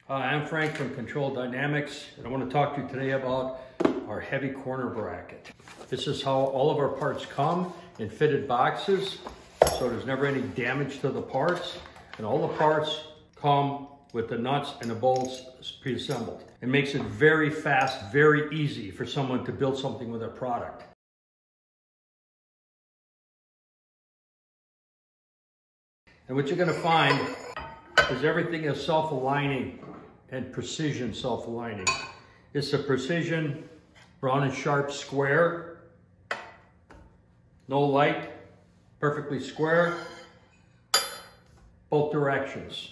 Hi, I'm Frank from Control Dynamics, and I want to talk to you today about our heavy corner bracket. This is how all of our parts come in fitted boxes, so there's never any damage to the parts, and all the parts come with the nuts and the bolts pre-assembled. It makes it very fast, very easy for someone to build something with a product. And what you're going to find is everything is self-aligning and precision self-aligning. It's a precision round and sharp square, no light, perfectly square, both directions.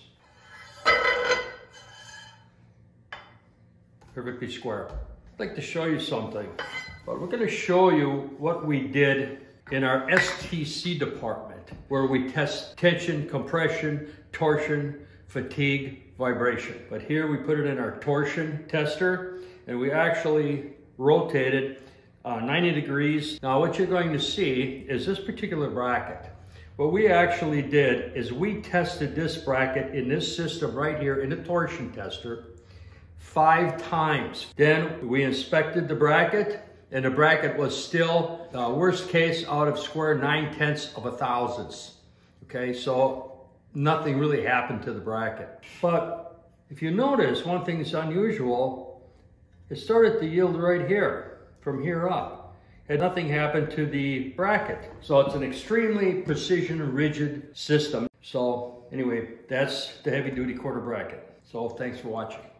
Perfectly square. I'd like to show you something, but we're going to show you what we did in our STC department, where we test tension, compression, torsion, fatigue, vibration. But here we put it in our torsion tester, and we actually rotated 90 degrees. Now what you're going to see is this particular bracket. What we actually did is we tested this bracket in this system right here in the torsion tester 5 times. Then we inspected the bracket, and the bracket was still, worst case, out of square 9/10 of a thousandths. Okay, so nothing really happened to the bracket. But if you notice, one thing that's unusual, it started to yield right here, from here up. And nothing happened to the bracket. So it's an extremely precision, rigid system. So anyway, that's the heavy duty corner bracket. So thanks for watching.